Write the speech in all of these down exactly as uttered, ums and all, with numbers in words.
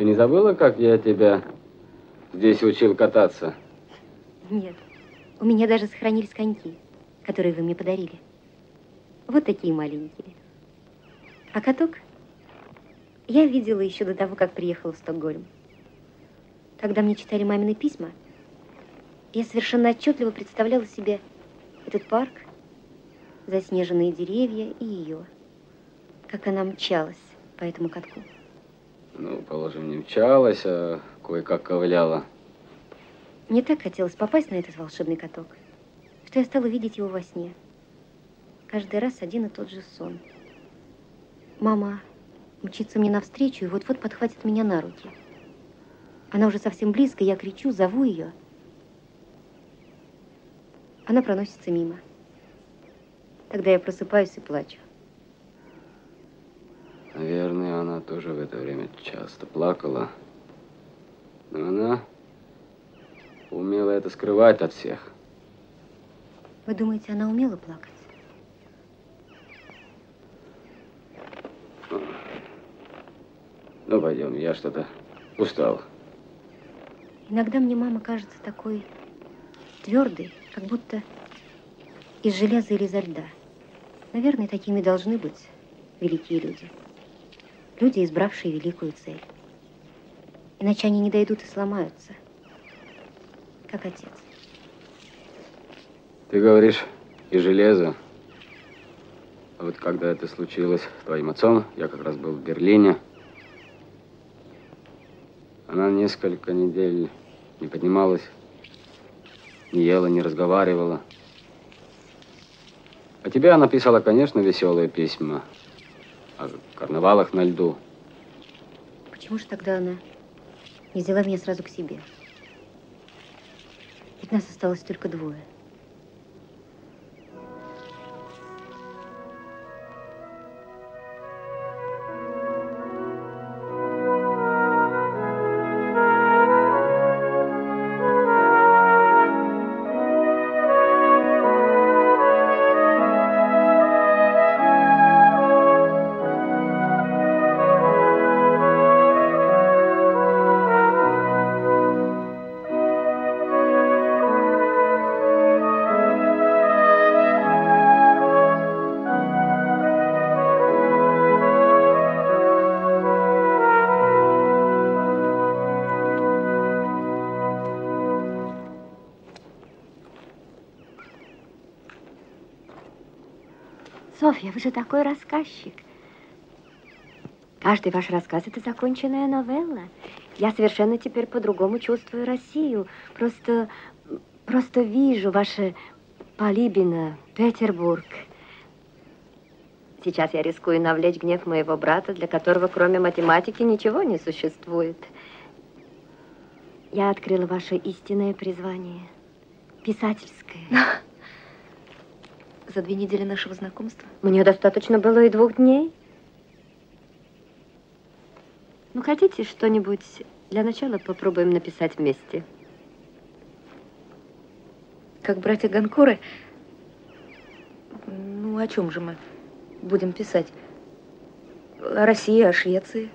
Ты не забыла, как я тебя здесь учил кататься? Нет. У меня даже сохранились коньки, которые вы мне подарили. Вот такие маленькие. А каток я видела еще до того, как приехала в Стокгольм. Когда мне читали мамины письма, я совершенно отчетливо представляла себе этот парк, заснеженные деревья и ее, как она мчалась по этому катку. Ну, положим, не мчалась, а кое-как ковыляла. Мне так хотелось попасть на этот волшебный каток, что я стала видеть его во сне. Каждый раз один и тот же сон. Мама мчится мне навстречу и вот-вот подхватит меня на руки. Она уже совсем близко, я кричу, зову ее. Она проносится мимо. Тогда я просыпаюсь и плачу. Наверное, она тоже в это время часто плакала. Но она умела это скрывать от всех. Вы думаете, она умела плакать? Ну, пойдем, я что-то устал. Иногда мне мама кажется такой твердой, как будто из железа или изо льда. Наверное, такими должны быть великие люди. Люди, избравшие великую цель. Иначе они не дойдут и сломаются, как отец. Ты говоришь, и железо. А вот когда это случилось с твоим отцом, я как раз был в Берлине. Она несколько недель не поднималась, не ела, не разговаривала. А тебе она писала, конечно, веселые письма о карнавалах на льду. Почему же тогда она не взяла меня сразу к себе? Ведь нас осталось только двое. Софья, вы же такой рассказчик. Каждый ваш рассказ – это законченная новелла. Я совершенно теперь по-другому чувствую Россию. Просто, просто вижу ваше Полибино, Петербург. Сейчас я рискую навлечь гнев моего брата, для которого кроме математики ничего не существует. Я открыла ваше истинное призвание. Писательское. За две недели нашего знакомства? Мне достаточно было и двух дней. Ну, хотите что-нибудь? Для начала попробуем написать вместе. Как братья Ганкуры? Ну, о чем же мы будем писать? О России, о Швеции?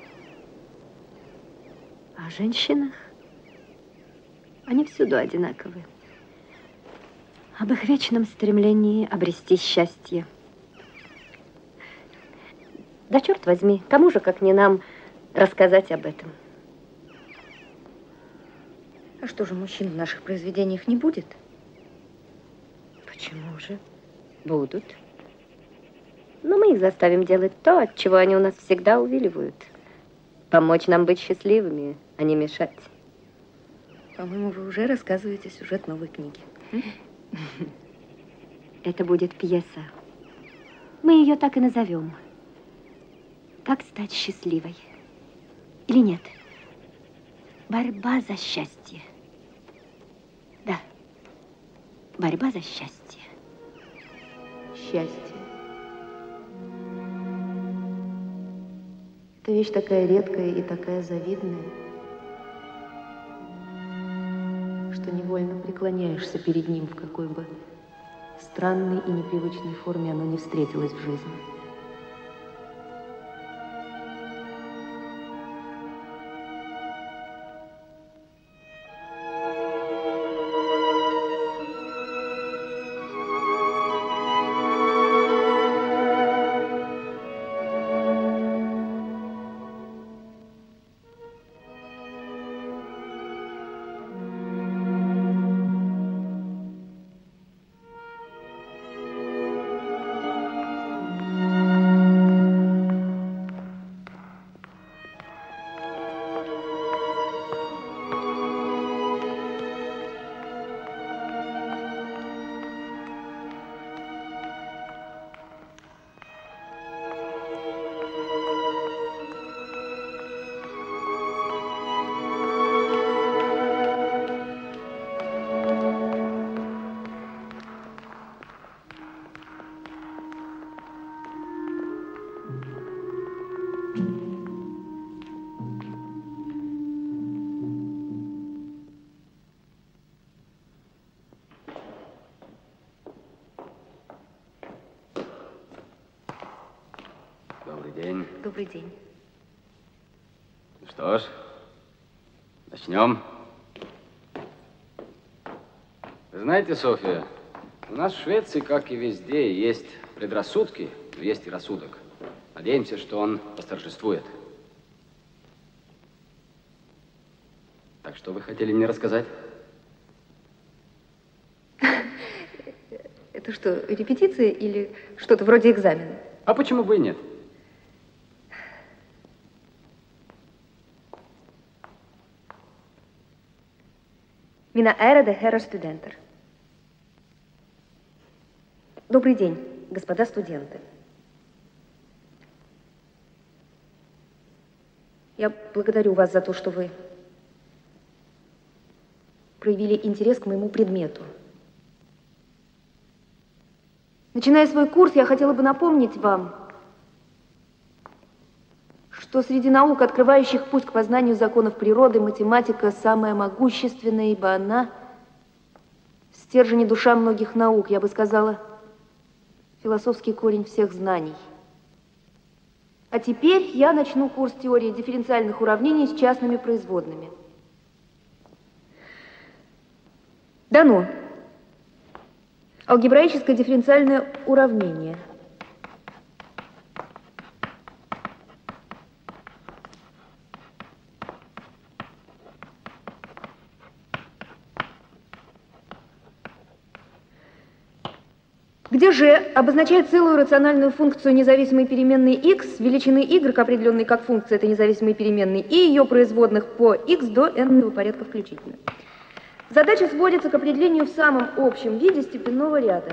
О женщинах? Они всюду одинаковы. Об их вечном стремлении обрести счастье. Да черт возьми, кому же, как не нам, рассказать об этом? А что же, мужчин в наших произведениях не будет? Почему же? Будут. Но мы их заставим делать то, от чего они у нас всегда увиливают. Помочь нам быть счастливыми, а не мешать. По-моему, вы уже рассказываете сюжет новой книги. Это будет пьеса. Мы ее так и назовем. Как стать счастливой? Или нет? Борьба за счастье. Да. Борьба за счастье. Счастье. Это вещь такая редкая и такая завидная, что невольно преклоняешься перед ним, в какой бы странной и непривычной форме оно не встретилось в жизни. Добрый день. Добрый день. Ну что ж, начнем. Вы знаете, Софья, у нас в Швеции, как и везде, есть предрассудки, но есть и рассудок. Надеемся, что он восторжествует. Так что вы хотели мне рассказать? Это что, репетиция или что-то вроде экзамена? А почему бы и нет? Mina ärade herrar studenter. Добрый день, господа студенты. Я благодарю вас за то, что вы проявили интерес к моему предмету. Начиная свой курс, я хотела бы напомнить вам, что среди наук, открывающих путь к познанию законов природы, математика самая могущественная, ибо она стержень и душа многих наук, я бы сказала, философский корень всех знаний. А теперь я начну курс теории дифференциальных уравнений с частными производными. Дано. Алгебраическое дифференциальное уравнение. Где же обозначает целую рациональную функцию независимой переменной x, величины y, определенной как функция этой независимой переменной, и ее производных по x до n порядка включительно. Задача сводится к определению в самом общем виде степенного ряда.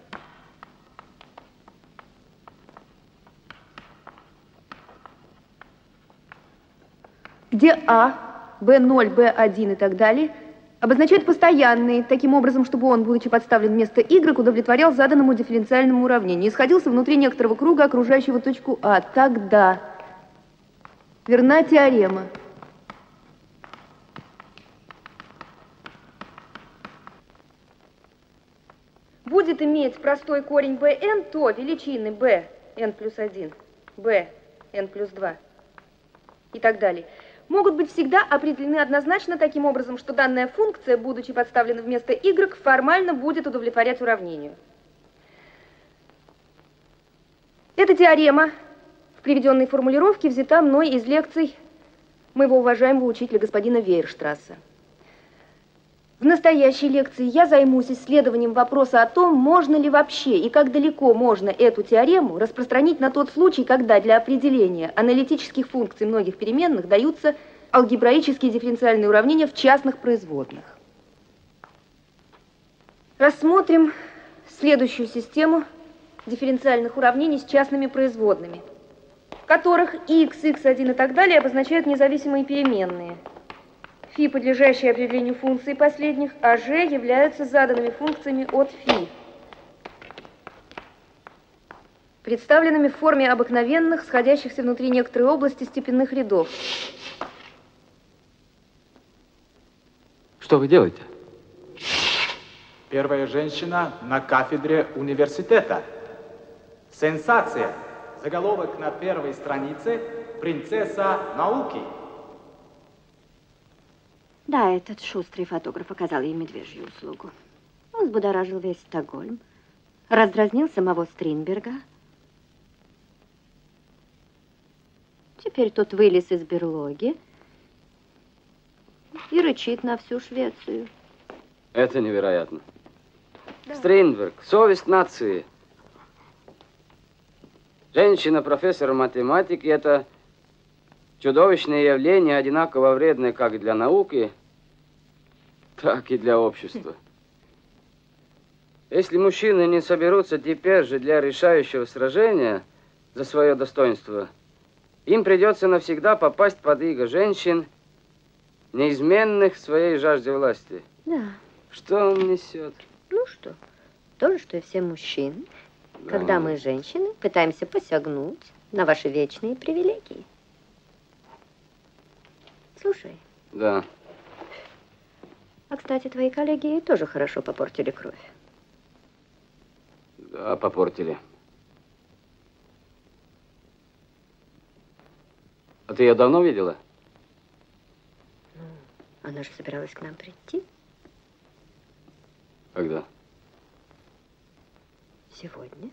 Где а, бэ ноль, бэ один и так далее обозначают постоянные, таким образом, чтобы он, будучи подставлен вместо y, удовлетворял заданному дифференциальному уравнению и сходился внутри некоторого круга, окружающего точку А. Тогда верна теорема. Будет иметь простой корень bn, то величины bn плюс один, bn плюс два и так далее могут быть всегда определены однозначно таким образом, что данная функция, будучи подставлена вместо y, формально будет удовлетворять уравнению. Эта теорема в приведенной формулировке взята мной из лекций моего уважаемого учителя господина Вейерштрасса. В настоящей лекции я займусь исследованием вопроса о том, можно ли вообще и как далеко можно эту теорему распространить на тот случай, когда для определения аналитических функций многих переменных даются алгебраические дифференциальные уравнения в частных производных. Рассмотрим следующую систему дифференциальных уравнений с частными производными, в которых x, икс один и так далее обозначают независимые переменные. Фи, подлежащие определению функций последних, а ж являются заданными функциями от фи, представленными в форме обыкновенных, сходящихся внутри некоторой области степенных рядов. Что вы делаете? Первая женщина на кафедре университета. Сенсация. Заголовок на первой странице «Принцесса науки». Да, этот шустрый фотограф оказал ей медвежью услугу. Он взбудоражил весь Стокгольм, раздразнил самого Стринберга. Теперь тот вылез из берлоги и рычит на всю Швецию. Это невероятно. Да. Стринберг, совесть нации. Женщина-профессор математики – это чудовищное явление, одинаково вредное как для науки, так и для общества. Если мужчины не соберутся теперь же для решающего сражения за свое достоинство, им придется навсегда попасть под иго женщин, неизменных в своей жажде власти. Да. Что он несет? Ну что, то же, что и все мужчины, Да. когда мы, женщины, пытаемся посягнуть на ваши вечные привилегии. Слушай. Да. А, кстати, твои коллеги тоже хорошо попортили кровь. Да, попортили. А ты ее давно видела? Ну, она же собиралась к нам прийти. Когда? Сегодня.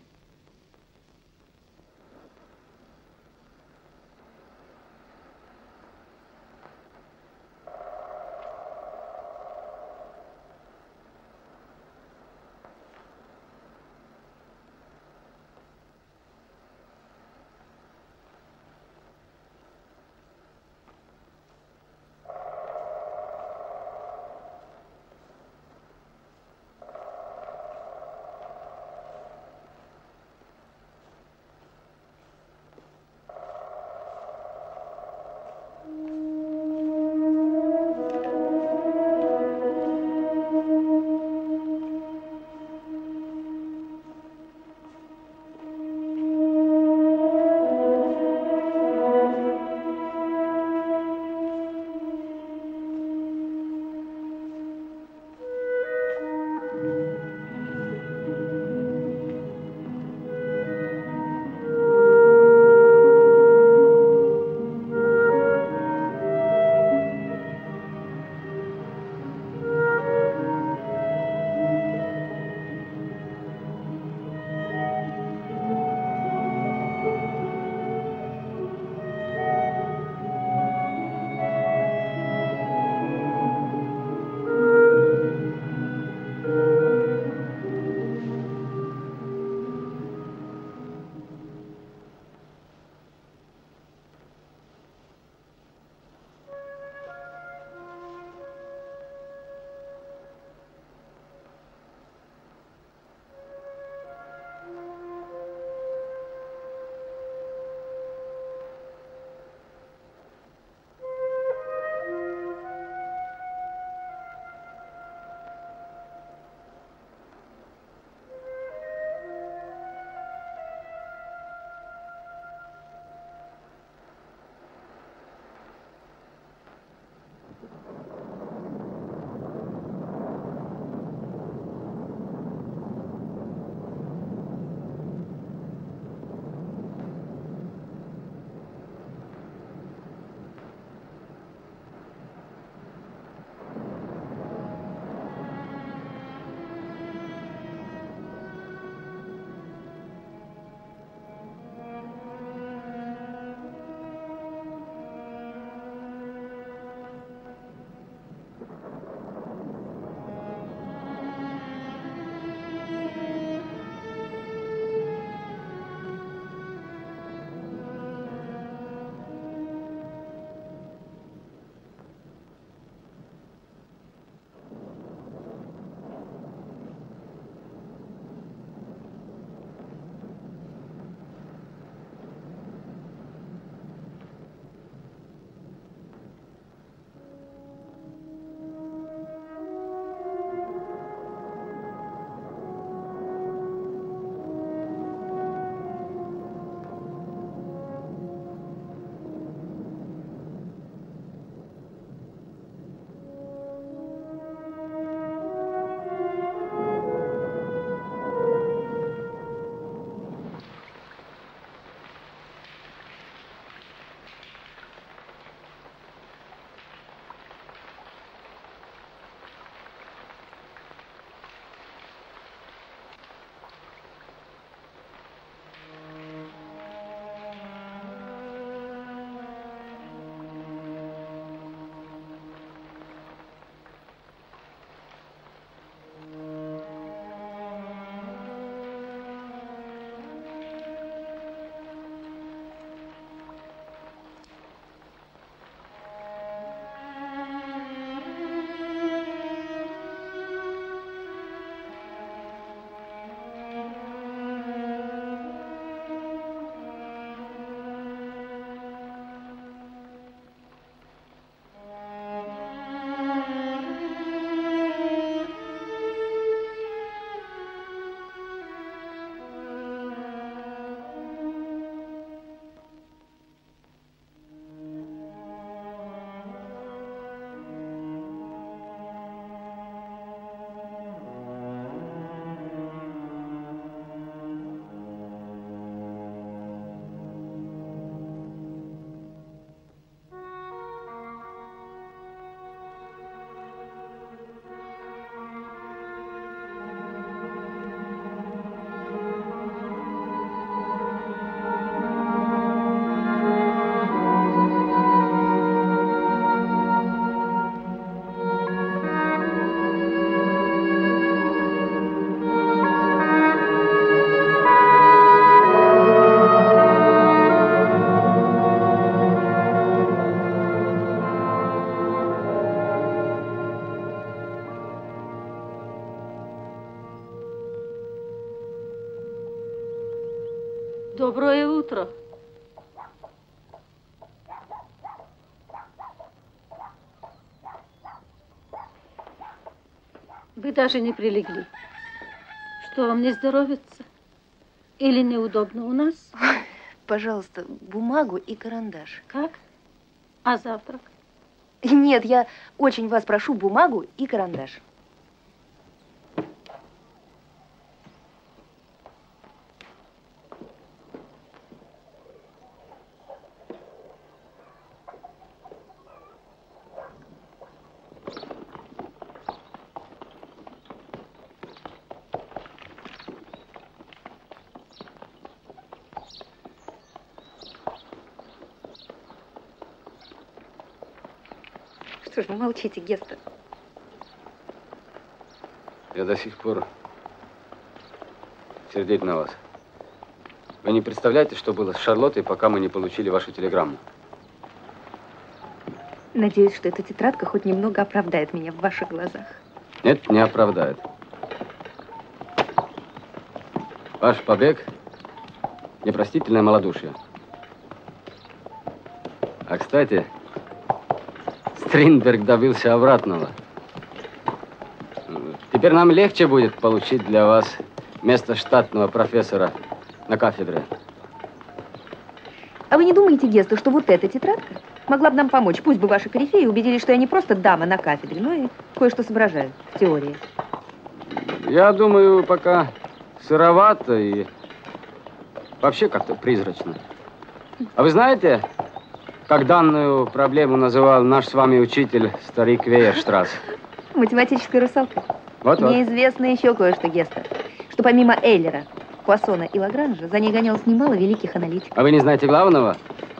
Доброе утро. Вы даже не прилегли. Что, вам не здоровится? Или неудобно у нас? Пожалуйста, бумагу и карандаш. Как? А завтрак? Нет, я очень вас прошу, бумагу и карандаш. Что ж вы молчите, Гестер? Я до сих пор сердит на вас. Вы не представляете, что было с Шарлоттой, пока мы не получили вашу телеграмму? Надеюсь, что эта тетрадка хоть немного оправдает меня в ваших глазах. Нет, не оправдает. Ваш побег – непростительное малодушие. А, кстати, Стринберг добился обратного. Теперь нам легче будет получить для вас место штатного профессора на кафедре. А вы не думаете, Гестер, что вот эта тетрадка могла бы нам помочь? Пусть бы ваши корифеи убедились, что я не просто дама на кафедре, но и кое-что соображаю в теории. Я думаю, пока сыровато и вообще как-то призрачно. А вы знаете, как данную проблему называл наш с вами учитель, старик Вейерштрасс? Математическая русалка. Вот-вот. Мне известно еще кое-что, Гестер, что помимо Эйлера, Пуассона и Лагранжа за ней гонялось немало великих аналитиков. А вы не знаете главного?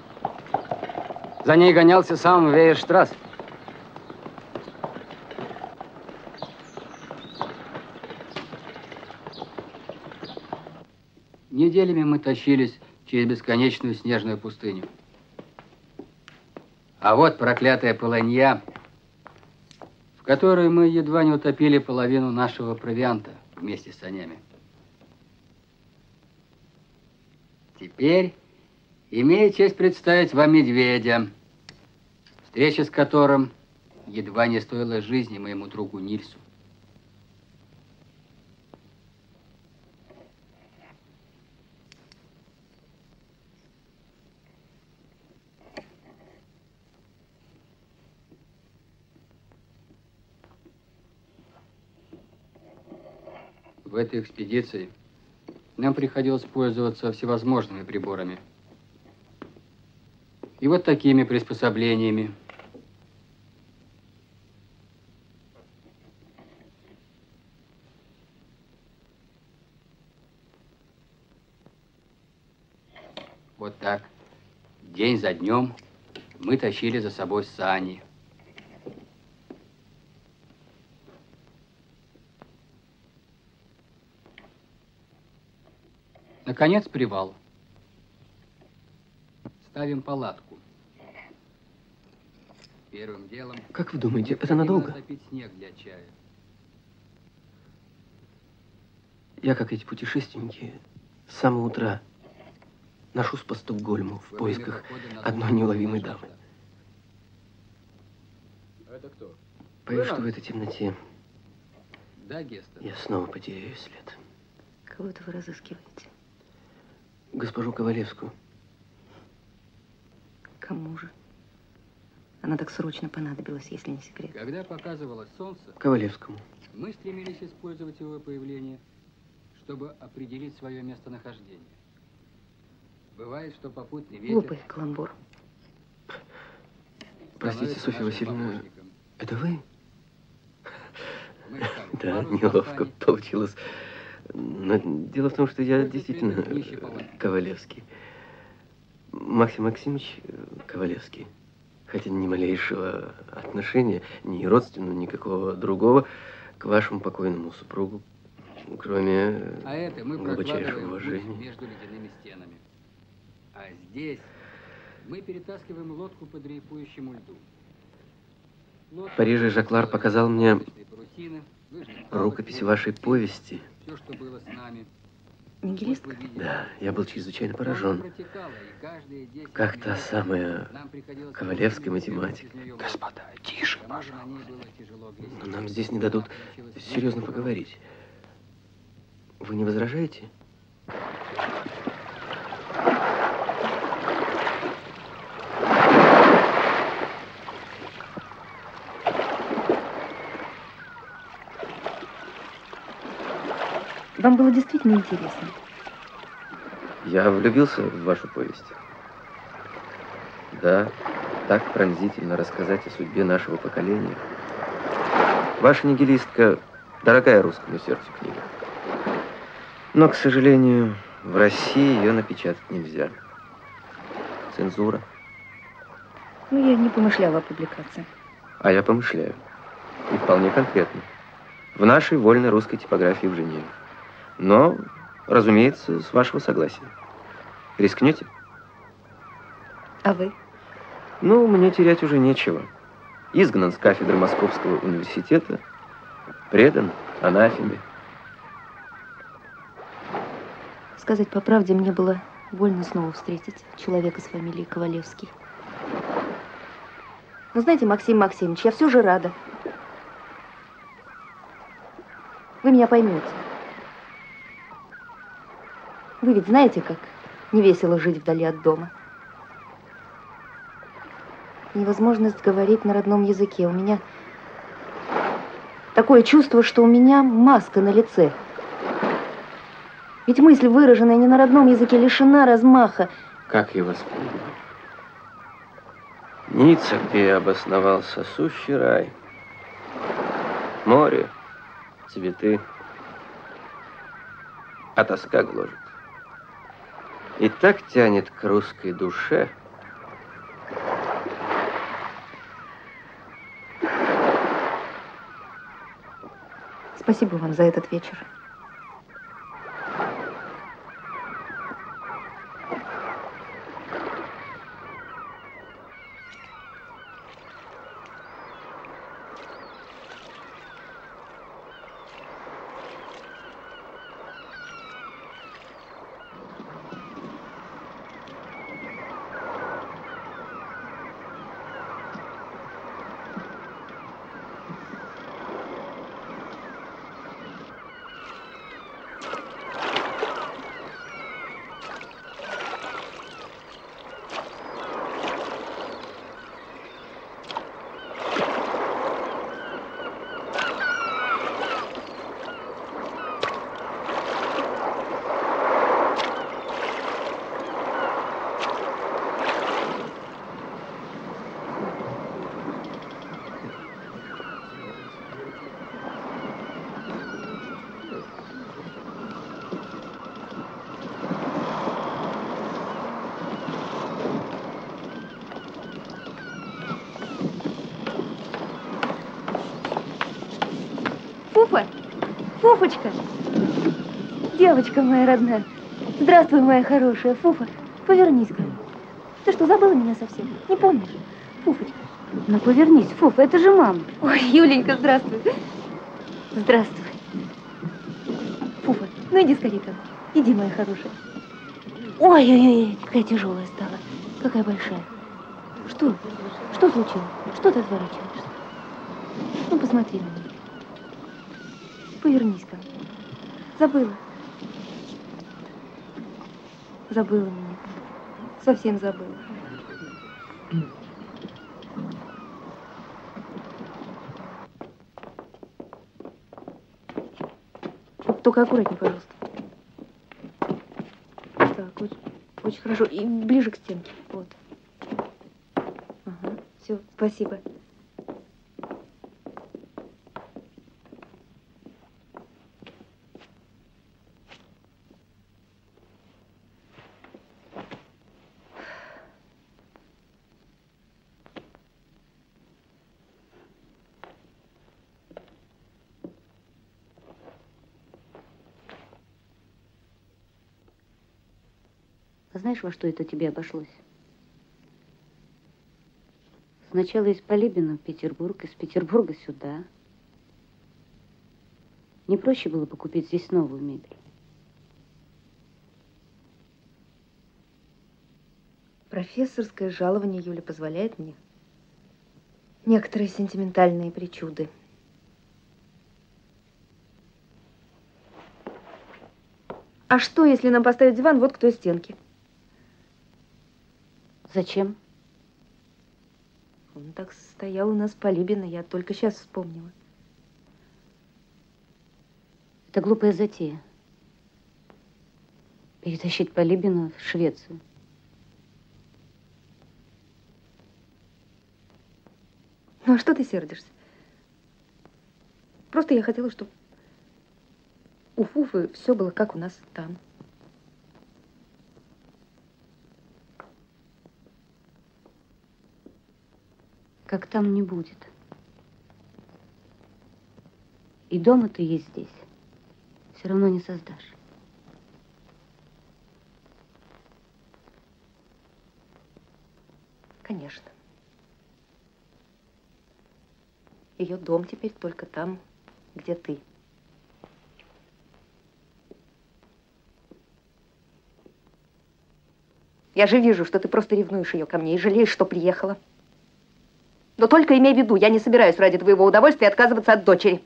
За ней гонялся сам Вейерштрасс. Неделями мы тащились через бесконечную снежную пустыню. А вот проклятая полынья, в которой мы едва не утопили половину нашего провианта вместе с санями. Теперь имею честь представить вам медведя, встреча с которым едва не стоила жизни моему другу Нильсу. В этой экспедиции нам приходилось пользоваться всевозможными приборами. И вот такими приспособлениями. Вот так, день за днем, мы тащили за собой сани. Наконец, привал. Ставим палатку. Первым делом... Как вы думаете, это надолго? Затопить снег для чая. Я, как эти путешественники, с самого утра ношусь по Стокгольму в поисках одной неуловимой дамы. Это кто? Боюсь, что в этой темноте Да, Гестер? я снова потеряю след. Кого-то вы разыскиваете? Госпожу Ковалевскую. Кому же? Она так срочно понадобилась, если не секрет. Когда показывалось солнце, Ковалевскому. мы стремились использовать его появление, чтобы определить свое местонахождение. Бывает, что попутный ветер... Глупый каламбур. Простите, становится Софья нашим Васильевна, помощником. это вы? Мы искали Да, парус неловко компании. получилось. Но дело в том, что я Какой-то действительно предмет нищий э, палатки. Ковалевский. Максим Максимович э, Ковалевский. Хотя ни малейшего отношения, ни родственного, никакого другого к вашему покойному супругу, кроме э, А это мы глубочайшего прокладываем путь уважения. между ледяными стенами. А здесь мы перетаскиваем лодку по дрейфующему льду. Лодка В Париже Жаклар показал мне парусины, лыжные рукопись палки, вашей повести. все, что было с нами. Нигилистка? Да, я был чрезвычайно поражен. Как та самая Ковалевская математика. Господа, тише, пожалуйста. Но нам здесь не дадут серьезно поговорить. Вы не возражаете? Вам было действительно интересно? Я влюбился в вашу повесть. Да, так пронзительно рассказать о судьбе нашего поколения. Ваша нигилистка – дорогая русскому сердцу книга. Но, к сожалению, в России ее напечатать нельзя. Цензура. Ну, я не помышляла о публикации. А я помышляю. И вполне конкретно. В нашей вольной русской типографии в Женеве. Но, разумеется, с вашего согласия. Рискнете? А вы? Ну, мне терять уже нечего. Изгнан с кафедры Московского университета, предан анафеме. Сказать по правде, мне было больно снова встретить человека с фамилией Ковалевский. Но знаете, Максим Максимович, я все же рада. Вы меня поймете. Вы ведь знаете, как невесело жить вдали от дома. Невозможность говорить на родном языке. У меня такое чувство, что у меня маска на лице. Ведь мысль, выраженная не на родном языке, лишена размаха. Как я вас понимаю? Ницца, где я обосновался, сущий рай. Море, цветы, а тоска гложет. И так тянет к русской душе. Спасибо вам за этот вечер. Фуфа, Фуфочка, девочка моя родная. Здравствуй, моя хорошая. Фуфа, повернись ко мне. Ты что, забыла меня совсем? Не помнишь? Фуфочка. Ну, повернись, Фуфа, это же мама. Ой, Юленька, здравствуй. Здравствуй. Фуфа, ну иди скорее ко мне. Иди, моя хорошая. Ой-ой-ой, какая тяжелая стала. Какая большая. Что? Что случилось? Что ты отворачиваешься? Ну, посмотри на меня. Повернись ко мне. Забыла. Забыла меня. Совсем забыла. Только аккуратнее, пожалуйста. Так, очень, очень хорошо. И ближе к стенке. Вот. Ага, все, спасибо. Знаешь, во что это тебе обошлось? Сначала из Полибина в Петербург, из Петербурга сюда. Не проще было бы купить здесь новую мебель? Профессорское жалование Юля позволяет мне некоторые сентиментальные причуды. А что, если нам поставить диван вот к той стенке? Зачем? Он так стоял у нас Полибина, я только сейчас вспомнила. Это глупая затея. Перетащить Полибина в Швецию. Ну, а что ты сердишься? Просто я хотела, чтобы у Фуфы все было как у нас там. Как там не будет. И дома ты есть здесь все равно не создашь. Конечно. Ее дом теперь только там, где ты. Я же вижу, что ты просто ревнуешь ее ко мне и жалеешь, что приехала. Но только имей в виду, я не собираюсь ради твоего удовольствия отказываться от дочери.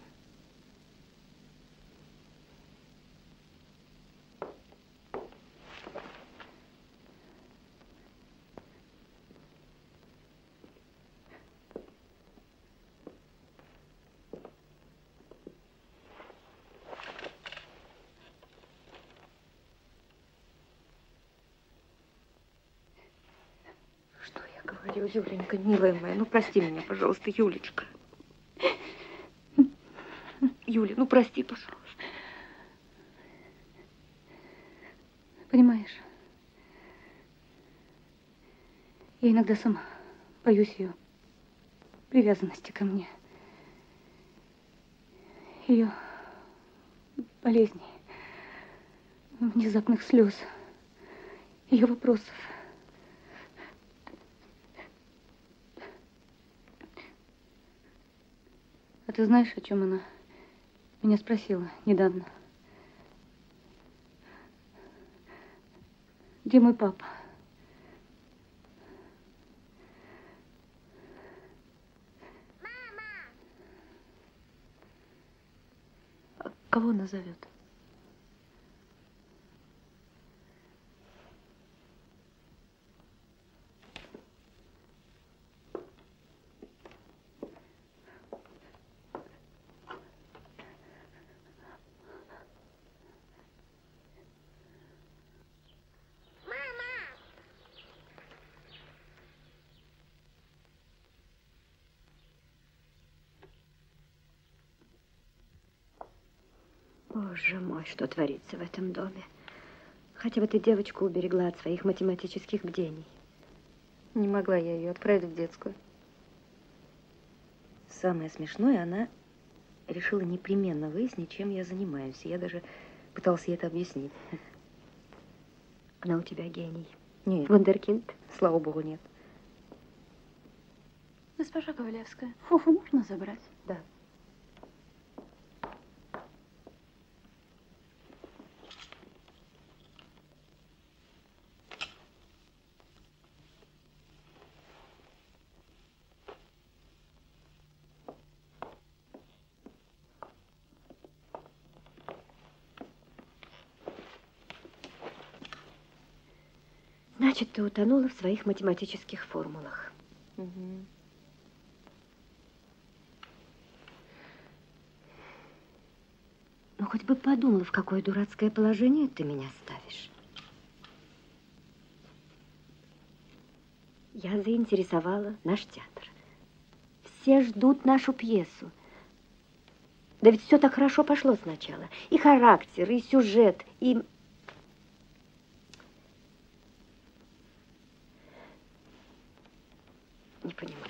Говорю, Юленька, милая моя, ну прости меня, пожалуйста, Юлечка. Юля, ну прости, пожалуйста. Понимаешь, я иногда сама боюсь ее привязанности ко мне, ее болезней, внезапных слез, ее вопросов. А ты знаешь, о чем она меня спросила недавно? Где мой папа? Мама! А кого она зовет? Боже мой, что творится в этом доме. Хотя бы ты девочку уберегла от своих математических бдений. Не могла я ее отправить в детскую. Самое смешное, она решила непременно выяснить, чем я занимаюсь. Я даже пыталась ей это объяснить. Она у тебя гений. Нет. Вундеркинд? Слава богу, нет. Госпожа Ковалевская, Фуфу можно забрать? Да. Значит, ты утонула в своих математических формулах. Угу. Ну, хоть бы подумала, в какое дурацкое положение ты меня ставишь. Я заинтересовала наш театр. Все ждут нашу пьесу. Да ведь все так хорошо пошло сначала. И характер, и сюжет, и... Не понимаю.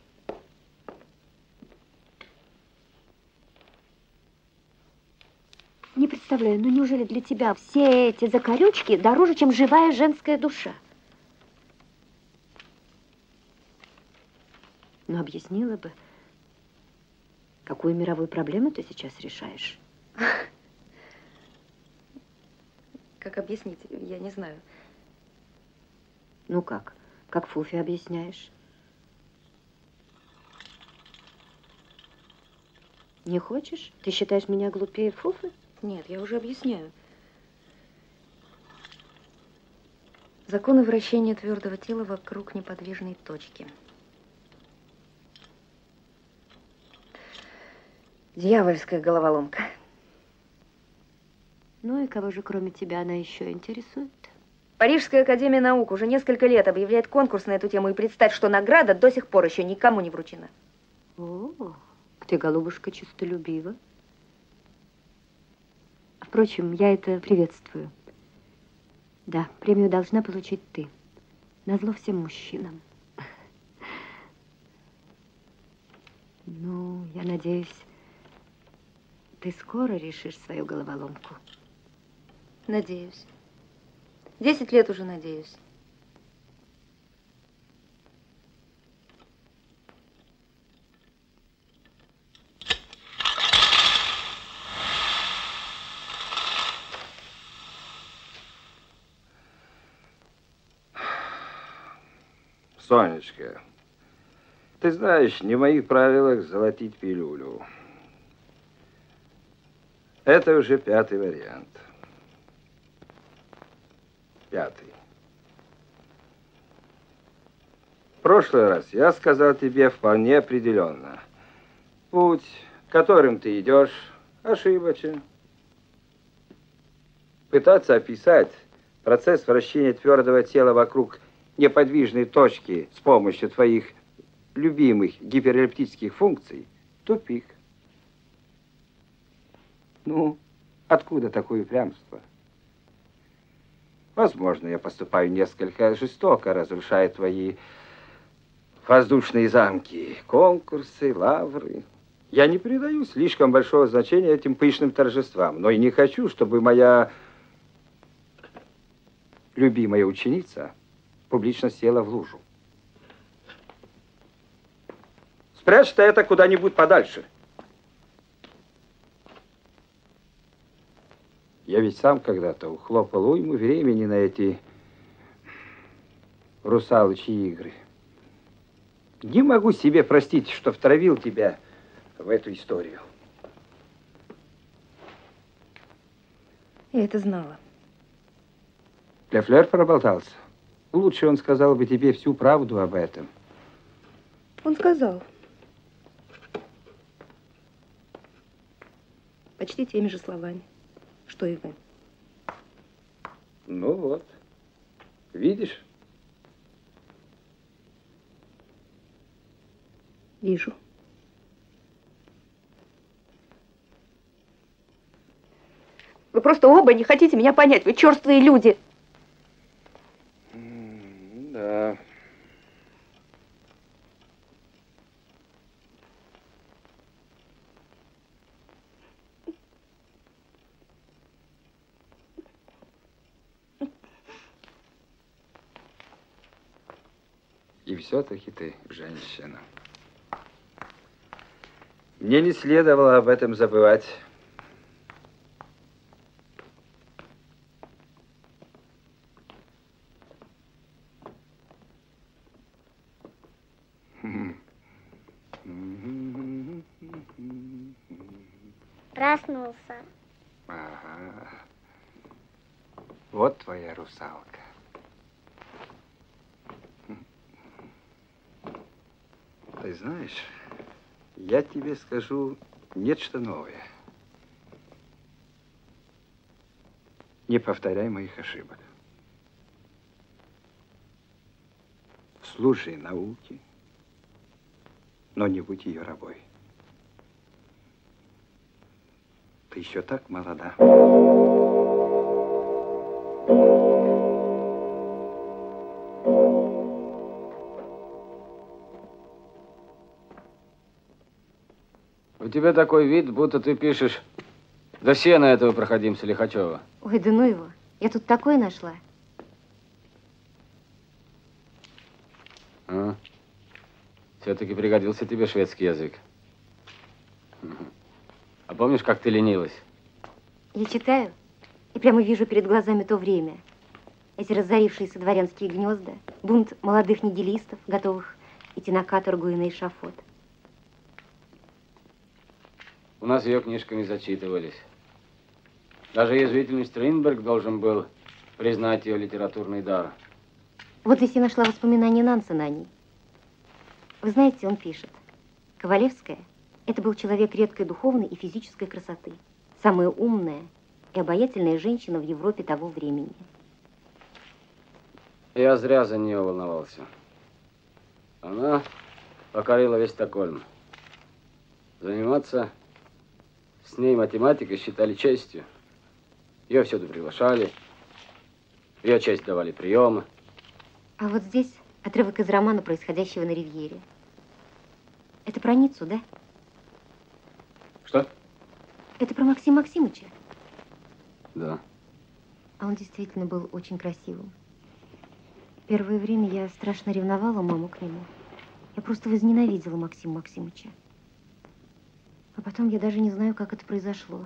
Не представляю, ну неужели для тебя все эти закорючки дороже, чем живая женская душа? Ну, объяснила бы, какую мировую проблему ты сейчас решаешь. Как объяснить? Я не знаю. Ну как? как Фуфе объясняешь. Не хочешь? Ты считаешь меня глупее Фуфы? Нет, я уже объясняю. Законы вращения твердого тела вокруг неподвижной точки. Дьявольская головоломка. Ну и кого же, кроме тебя, она еще интересует? Парижская академия наук уже несколько лет объявляет конкурс на эту тему, и представь, что награда до сих пор еще никому не вручена. О, ты, голубушка, честолюбива. Впрочем, я это приветствую. Да, премию должна получить ты. Назло всем мужчинам. Ну, я надеюсь, ты скоро решишь свою головоломку. Надеюсь. Десять лет уже надеюсь. Сонечка, ты знаешь, не в моих правилах золотить пилюлю. Это уже пятый вариант. Пятый. В прошлый раз я сказал тебе вполне определенно. Путь, которым ты идешь, ошибочен. Пытаться описать процесс вращения твердого тела вокруг неподвижной точки с помощью твоих любимых гиперэллиптических функций – тупик. Ну, откуда такое упрямство? Возможно, я поступаю несколько жестоко, разрушая твои воздушные замки, конкурсы, лавры. Я не придаю слишком большого значения этим пышным торжествам, но и не хочу, чтобы моя любимая ученица публично села в лужу. Спрячь ты это куда-нибудь подальше. Я ведь сам когда-то ухлопал уйму времени на эти русалочьи игры. Не могу себе простить, что втравил тебя в эту историю. Я это знала. Лефлер проболтался. Лучше он сказал бы тебе всю правду об этом. Он сказал. Почти теми же словами, что и вы. Ну вот, видишь? Вижу. Вы просто оба не хотите меня понять. Вы черствые люди. Да. И все-таки ты женщина. Мне не следовало об этом забывать. Проснулся. Ага. Вот твоя русалка. Ты знаешь, я тебе скажу нечто новое. Не повторяй моих ошибок. Служи науке, но не будь ее рабой. Ты еще так молода. У тебя такой вид, будто ты пишешь досье на этого проходимца Лихачева. Ой, да ну его. Я тут такое нашла. А? Все-таки пригодился тебе шведский язык. А помнишь, как ты ленилась? Я читаю и прямо вижу перед глазами то время. эти разорившиеся дворянские гнезда, бунт молодых нигилистов, готовых идти на каторгу и на эшафот. У нас ее книжками зачитывались. Даже язвительный Стринберг должен был признать ее литературный дар. Вот здесь я нашла воспоминания Нансена о ней. Вы знаете, он пишет: Ковалевская – это был человек редкой духовной и физической красоты, самая умная и обаятельная женщина в Европе того времени. Я зря за нее волновался. Она покорила весь Стокгольм. Заниматься с ней математикой считали честью. Ее всюду приглашали, в ее честь давали приемы. А вот здесь отрывок из романа, происходящего на Ривьере. Это про Ниццу, да? Что? Это про Максима Максимыча? Да. А он действительно был очень красивым. Первое время я страшно ревновала маму к нему. Я просто возненавидела Максима Максимыча. А потом я даже не знаю, как это произошло.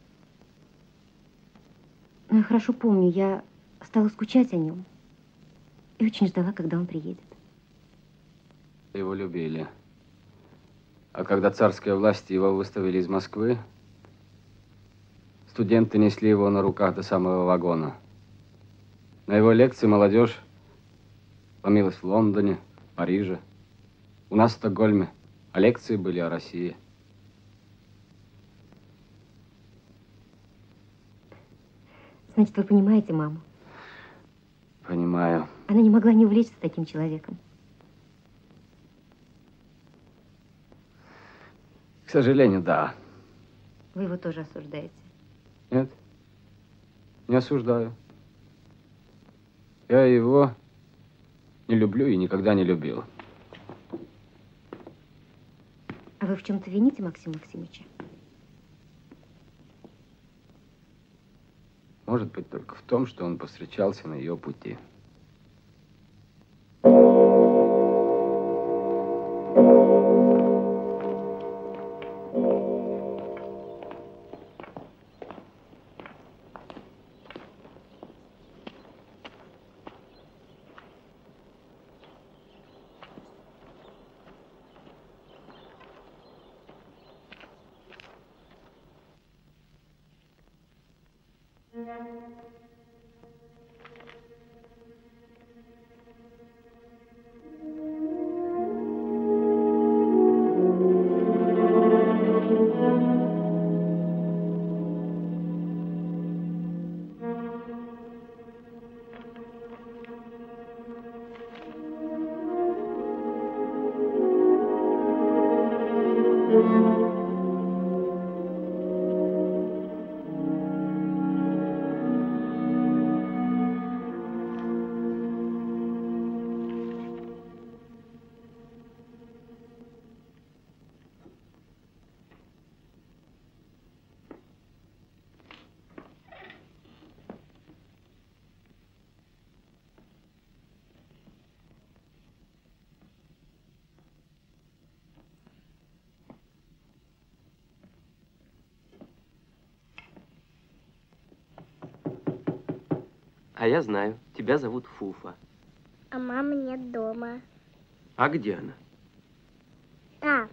Но я хорошо помню, я стала скучать о нем. И очень ждала, когда он приедет. Его любили. А когда царская власть его выставили из Москвы, студенты несли его на руках до самого вагона. На его лекции молодежь ломилась в Лондоне, Париже. У нас в Стокгольме. А лекции были о России. Значит, вы понимаете маму? Понимаю. Она не могла не увлечься таким человеком. К сожалению, да. Вы его тоже осуждаете? Нет, не осуждаю. Я его не люблю и никогда не любил. А вы в чем-то вините Максима Максимовича? Может быть, только в том, что он повстречался на ее пути. А я знаю, тебя зовут Фуфа. А мамы нет дома. А где она? Там.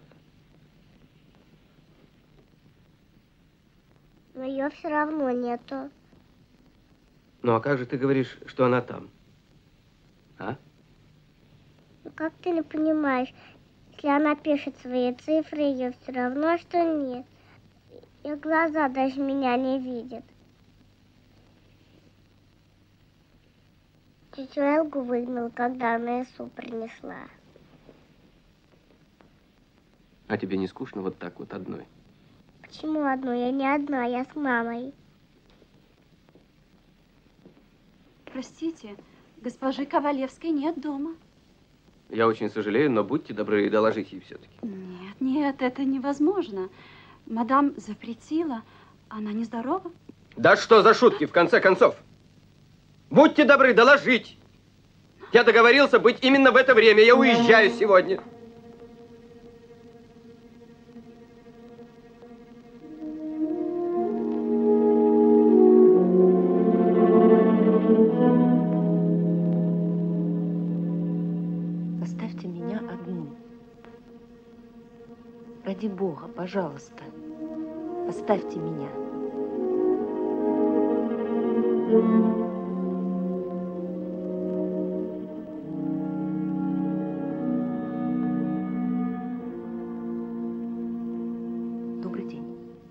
Но ее все равно нету. Ну а как же ты говоришь, что она там? А? Ну как ты не понимаешь, если она пишет свои цифры, ее все равно, что нет. Ее глаза даже меня не видят. Тетю Элгу выгнал, когда она Ису принесла. А тебе не скучно вот так вот одной? Почему одной? Я не одна, я с мамой. Простите, госпожи Ковалевской нет дома. Я очень сожалею, но будьте добры и доложите ей все-таки. Нет, нет, это невозможно. Мадам запретила, она нездорова. Да что за шутки, в конце концов? Будьте добры, доложить. Я договорился быть именно в это время. Я уезжаю сегодня. ради Бога, пожалуйста, оставьте меня. Добрый день.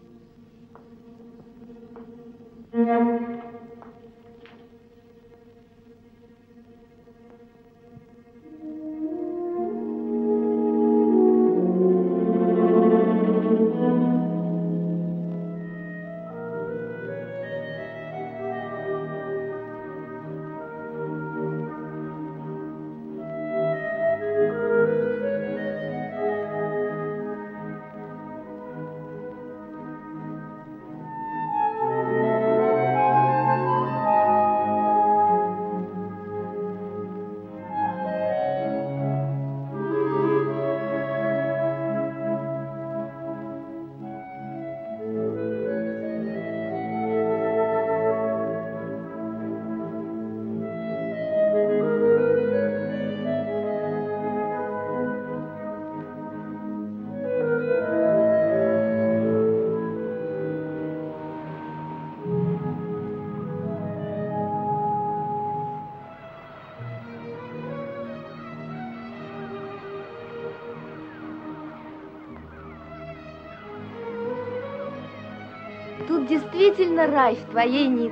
Тут действительно рай в твоей Ницце.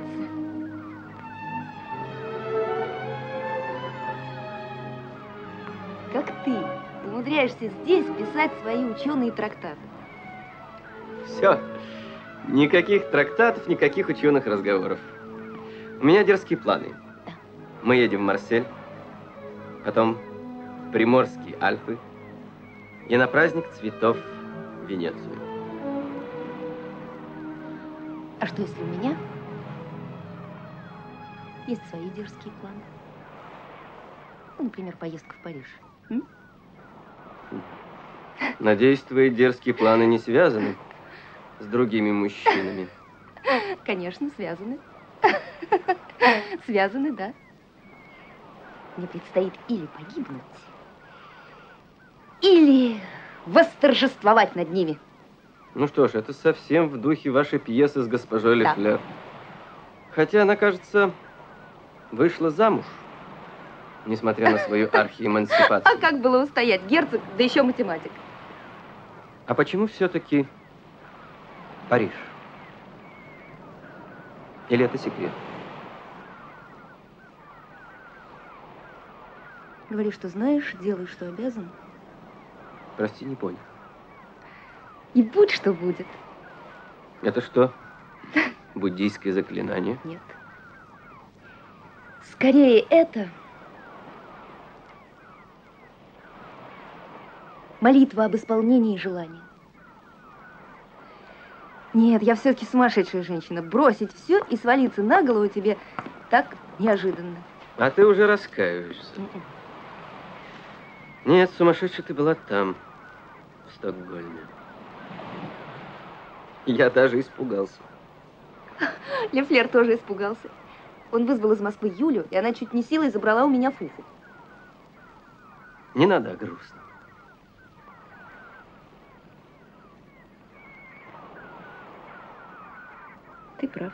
Как ты умудряешься здесь писать свои ученые трактаты? Все. Никаких трактатов, никаких ученых разговоров. У меня дерзкие планы. Да. Мы едем в Марсель, потом в Приморские Альпы и на праздник цветов в Венецию. А что, если у меня есть свои дерзкие планы? Ну, например, поездка в Париж. М? Надеюсь, твои дерзкие планы не связаны с другими мужчинами. Конечно, связаны. Связаны, да. Мне предстоит или погибнуть, или восторжествовать над ними. Ну что ж, это совсем в духе вашей пьесы с госпожой Да. Лефлер. Хотя она, кажется, вышла замуж, несмотря на свою архиэмансипацию. А как было устоять? Герцог, да еще математик. А почему все-таки Париж? Или это секрет? Говори, что знаешь, делай, что обязан. Прости, не понял. И будь, что будет. Это что? Буддийское заклинание? Нет. Скорее, это молитва об исполнении желаний. Нет, я все-таки сумасшедшая женщина. Бросить все и свалиться на голову тебе так неожиданно. А ты уже раскаиваешься. М-м. Нет, сумасшедшая ты была там, в Стокгольме. Я даже испугался. Лефлер тоже испугался. Он вызвал из Москвы Юлю, и она чуть не силой забрала у меня Фуфу. Не надо грустно. Ты прав.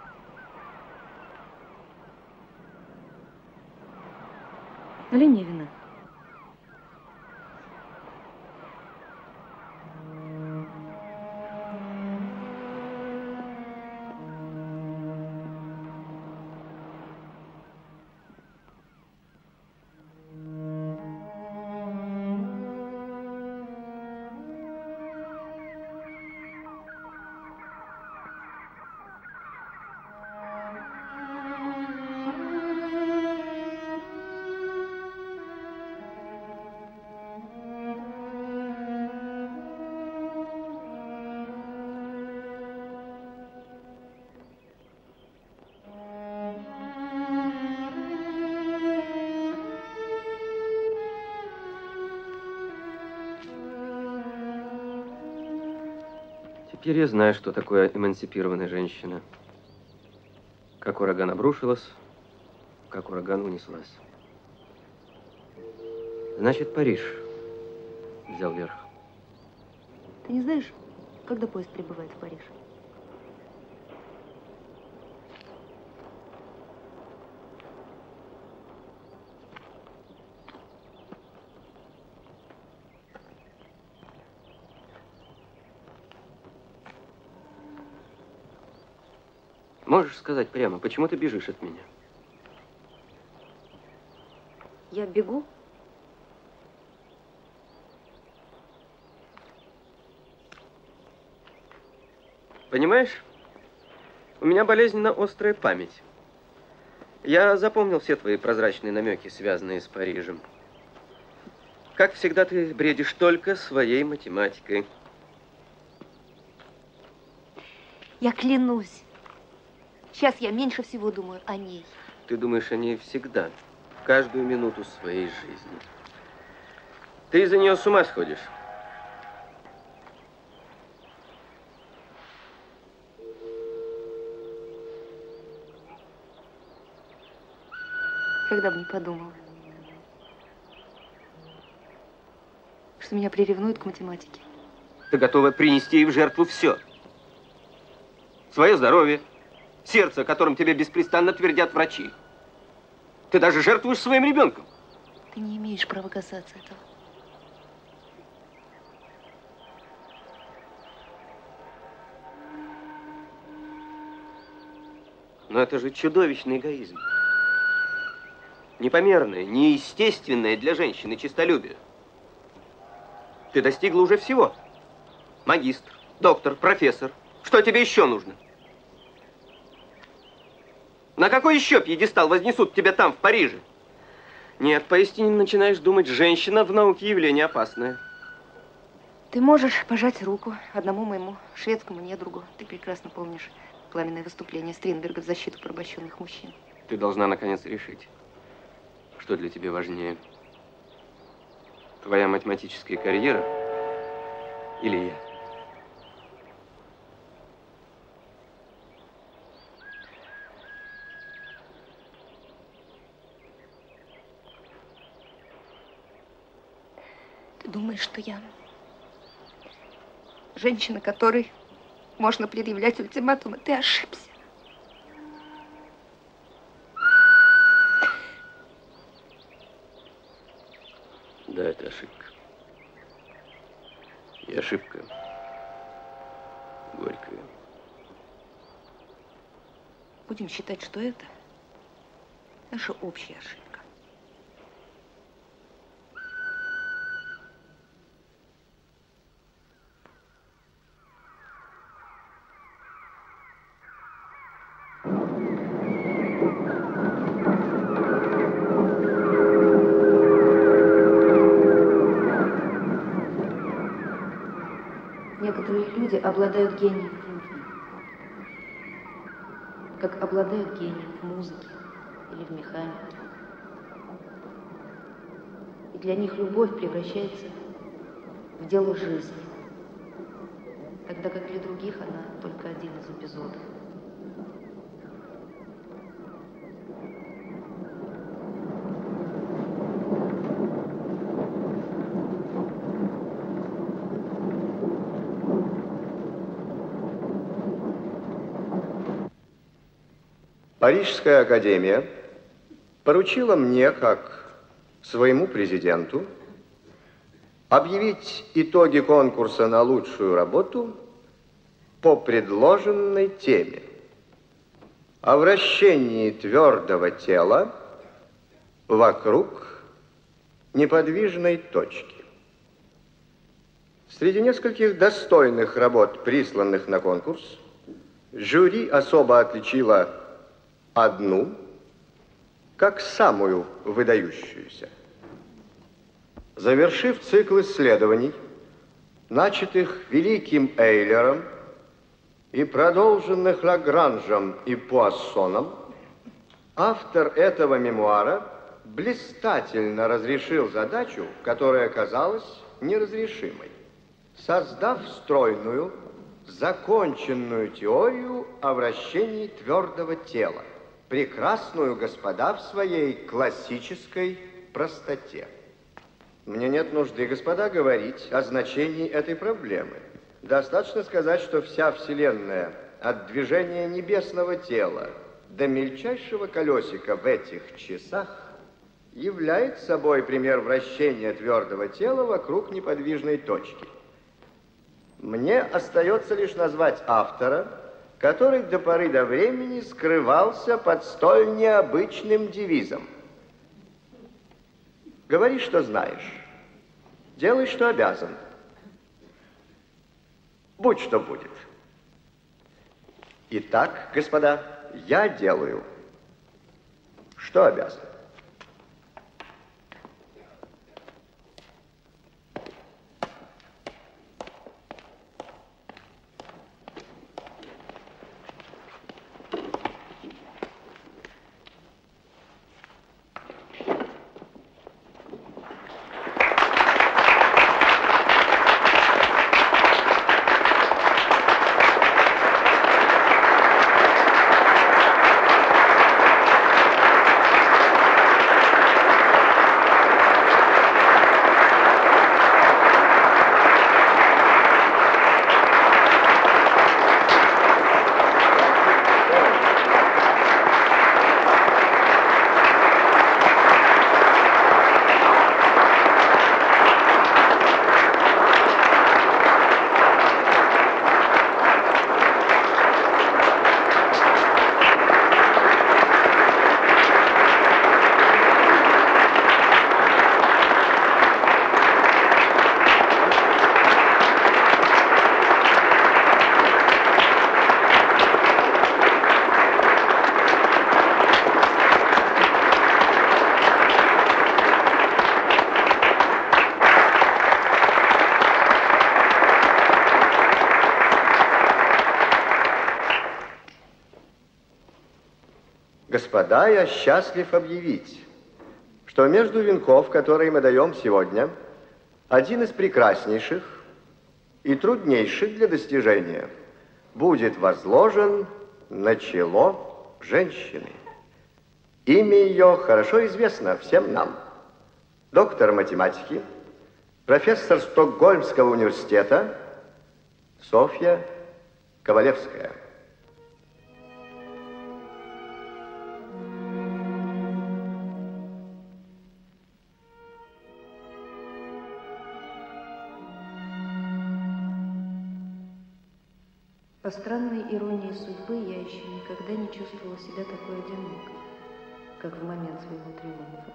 Налей мне вина. Теперь я знаю, что такое эмансипированная женщина. Как ураган обрушилась, как ураган унеслась. Значит, Париж взял верх. Ты Ты не знаешь, когда поезд прибывает в Париж? Можешь сказать прямо, почему ты бежишь от меня? Я бегу. Понимаешь, у меня болезненно острая память. Я запомнил все твои прозрачные намеки, связанные с Парижем. Как всегда, ты бредишь только своей математикой. Я клянусь. Сейчас я меньше всего думаю о ней. Ты думаешь о ней всегда, в каждую минуту своей жизни. Ты из-за нее с ума сходишь. Когда бы не подумала, что меня приревнуют к математике. Ты готова принести ей в жертву все. Свое здоровье, сердце, которым тебе беспрестанно твердят врачи. Ты даже жертвуешь своим ребенком. Ты не имеешь права касаться этого. Но это же чудовищный эгоизм. Непомерное, неестественное для женщины честолюбие. Ты достигла уже всего. Магистр, доктор, профессор. Что тебе еще нужно? На какой еще пьедестал вознесут тебя там, в Париже? Нет, поистине начинаешь думать, женщина в науке явление опасное. Ты можешь пожать руку одному моему шведскому недругу. Ты прекрасно помнишь пламенное выступление Стринберга в защиту порабощенных мужчин. Ты должна наконец решить, что для тебя важнее. Твоя математическая карьера или я? Ты думаешь, что я женщина, которой можно предъявлять ультиматумы? Ты ошибся. Да, это ошибка. И ошибка горькая. Будем считать, что это наша общая ошибка. Некоторые люди обладают гением в любви, как обладают гением в музыке или в механике. И для них любовь превращается в дело жизни, тогда как для других она только один из эпизодов. Парижская академия поручила мне, как своему президенту, объявить итоги конкурса на лучшую работу по предложенной теме о вращении твердого тела вокруг неподвижной точки. Среди нескольких достойных работ, присланных на конкурс, жюри особо отличило одну, как самую выдающуюся. Завершив цикл исследований, начатых великим Эйлером и продолженных Лагранжем и Пуассоном, автор этого мемуара блистательно разрешил задачу, которая казалась неразрешимой, создав стройную, законченную теорию о вращении твердого тела, прекрасную, господа, в своей классической простоте. Мне нет нужды, господа, говорить о значении этой проблемы. Достаточно сказать, что вся Вселенная от движения небесного тела до мельчайшего колесика в этих часах является собой пример вращения твердого тела вокруг неподвижной точки. Мне остается лишь назвать автора, который до поры до времени скрывался под столь необычным девизом. Говори, что знаешь. Делай, что обязан. Будь что будет. Итак, господа, я делаю, что обязан. Господа, я счастлив объявить, что между венков, которые мы даем сегодня, один из прекраснейших и труднейших для достижения будет возложен на чело женщины. Имя ее хорошо известно всем нам. Доктор математики, профессор Стокгольмского университета Софья Ковалевская. По странной иронии судьбы, я еще никогда не чувствовала себя такой одинокой, как в момент своего триумфа.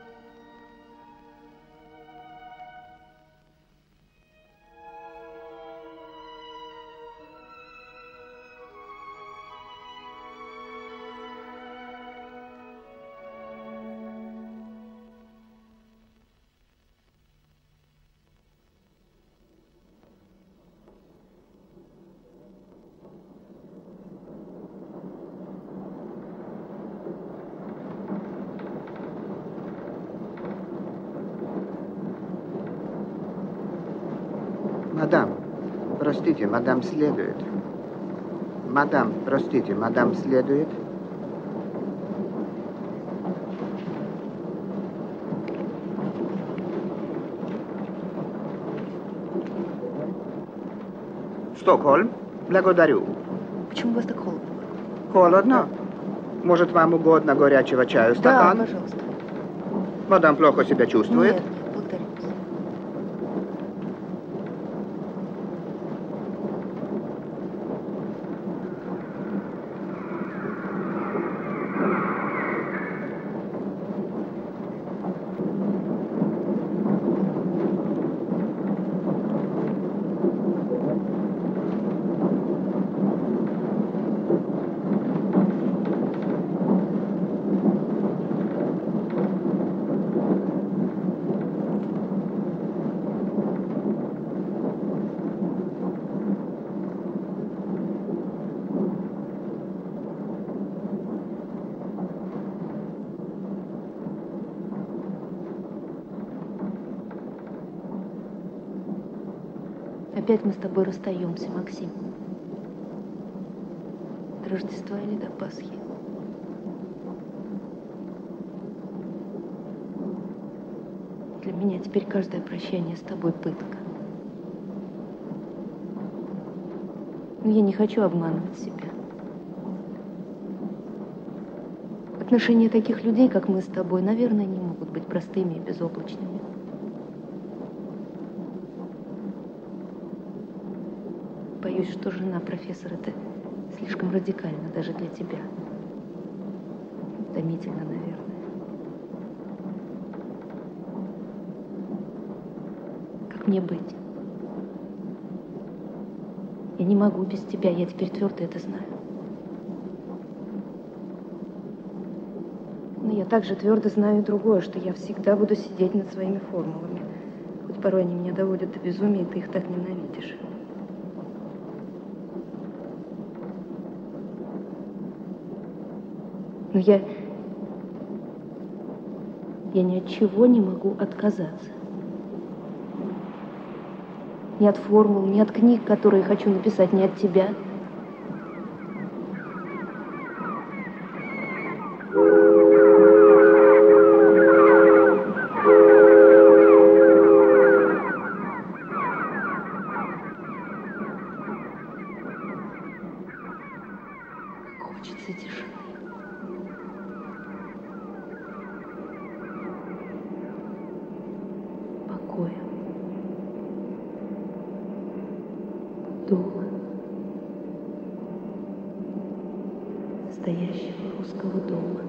Мадам, простите, мадам следует. Мадам, простите, мадам следует. Стокгольм, благодарю. Почему у вас так холодно? Холодно? Может, вам угодно горячего чаю? Стакан? Да, пожалуйста. Мадам плохо себя чувствует? Нет, нет, благодарю. Опять мы с тобой расстаемся, Максим. До Рождества или до Пасхи? Для меня теперь каждое прощание с тобой пытка. Но я не хочу обманывать себя. Отношения таких людей, как мы с тобой, наверное, не могут быть простыми и безоблачными. Боюсь, что жена профессора — это слишком радикально даже для тебя. Утомительно, наверное. Как мне быть? Я не могу без тебя, я теперь твердо это знаю. Но я также твердо знаю и другое, что я всегда буду сидеть над своими формулами. Хоть порой они меня доводят до безумия, и ты их так ненавидишь. Но я... Я ни от чего не могу отказаться. Ни от формул, ни от книг, которые хочу написать, ни от тебя. Хочется тишины. Покоя. Дома. Настоящего русского дома.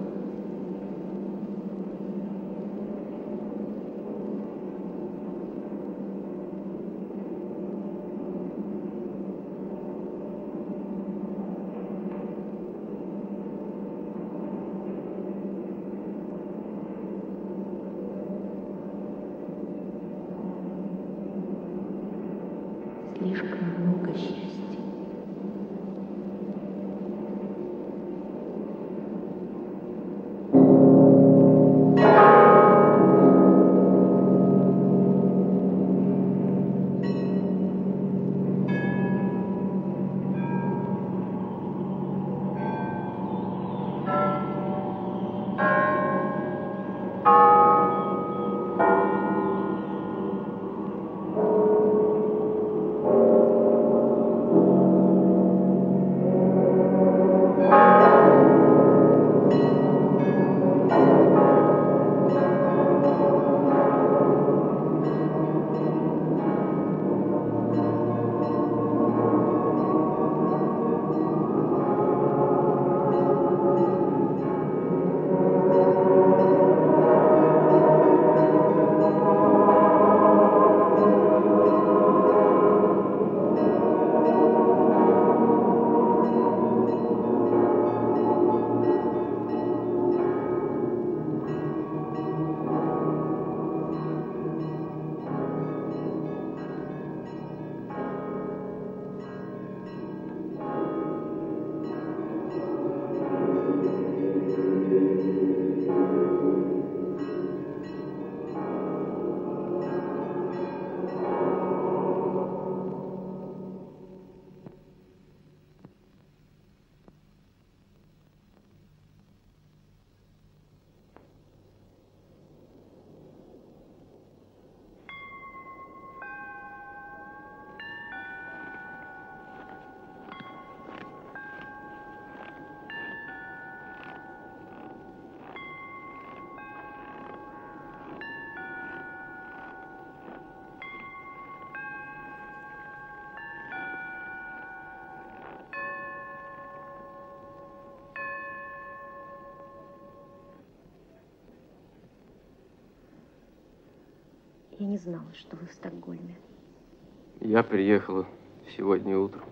Слишком много счастья. Я не знала, что вы в Стокгольме. Я приехала сегодня утром.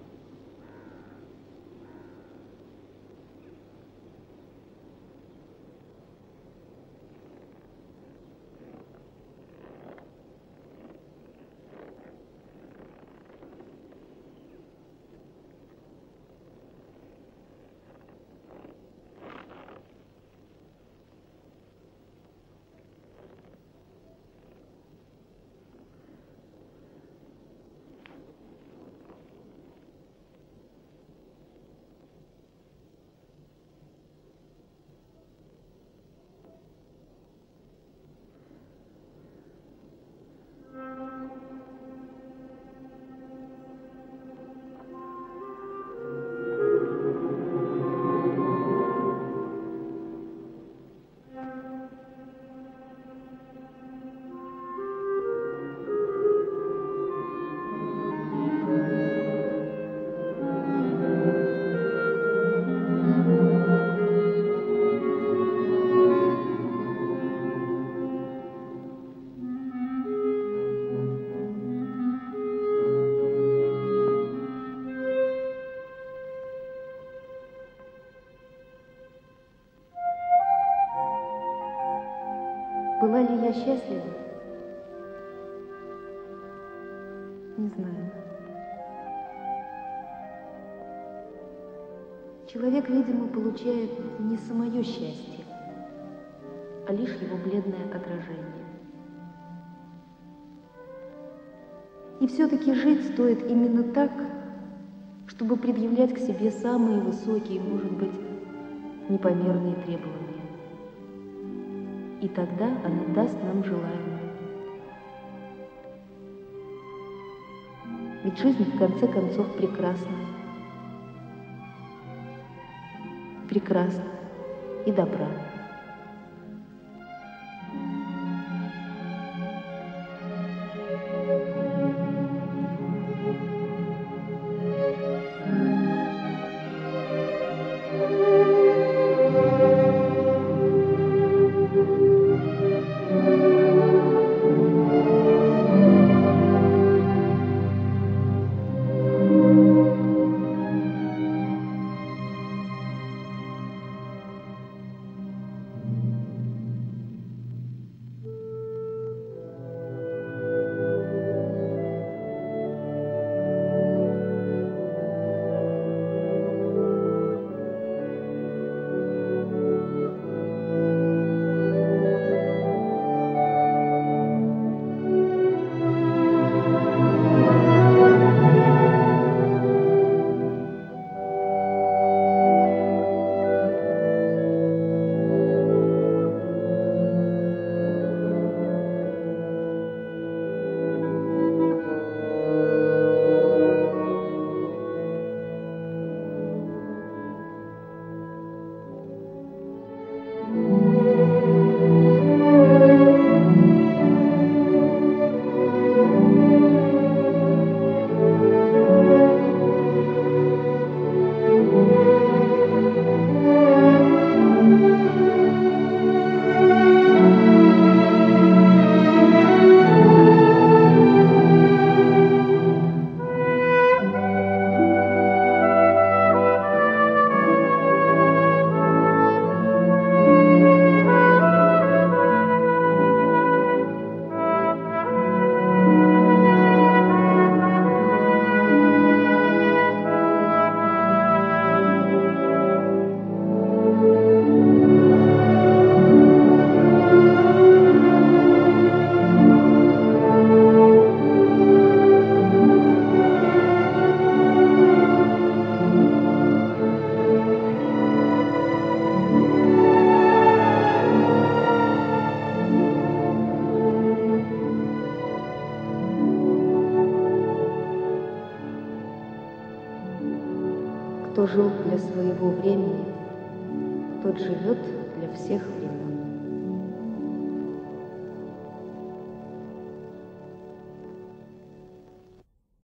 Была ли я счастлива? Не знаю. Человек, видимо, получает не самое счастье, а лишь его бледное отражение. И все-таки жить стоит именно так, чтобы предъявлять к себе самые высокие, может быть, непомерные требования. И тогда она даст нам желаемое. Ведь жизнь, в конце концов, прекрасна. Прекрасна и добра. Кто жил для своего времени, тот живет для всех времен.